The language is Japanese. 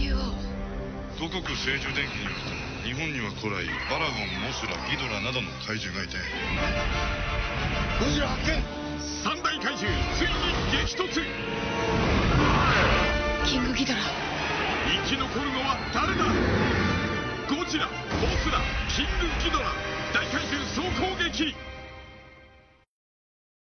竜王。 五穀聖樹伝記によると、日本には古来バラゴン、モスラ、ギドラなどの怪獣がいて、 ゴジラ発見。 三大怪獣ついに激突。 キングギドラ。 生き残るのは誰だ。ゴジラ、モスラ、キングギドラ、大怪獣総攻撃。